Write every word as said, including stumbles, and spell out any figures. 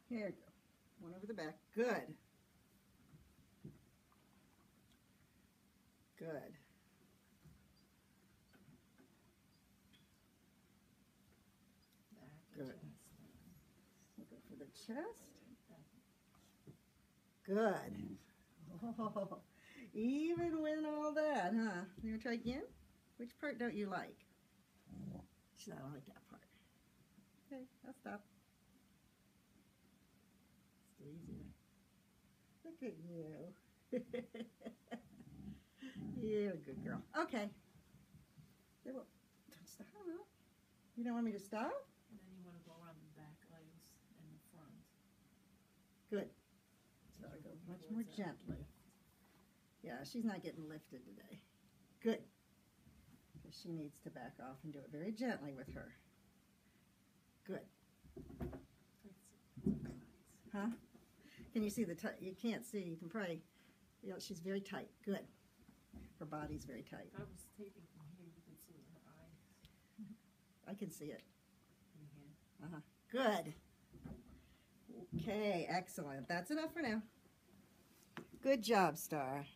Here you go. One over the back. Good. Good. Good. We'll go for the chest. Good. Oh, even with all that, huh? You want to try again? Which part don't you like? She said, I don't like that part. Okay, I'll stop. Still easier. Look at you. You're a good girl. Okay. Don't stop. You don't want me to stop? And then you want to go around the back legs and the front. Good. So I go much more gently. Yeah, she's not getting lifted today. Good. Because she needs to back off and do it very gently with her. Good. Huh? Can you see the tight? You can't see. You can probably, you know, she's very tight. Good. Her body's very tight. If I was taping from here, you could see her eyes. I can see it. From here. Uh-huh. Good. Okay, excellent. That's enough for now. Good job, Star.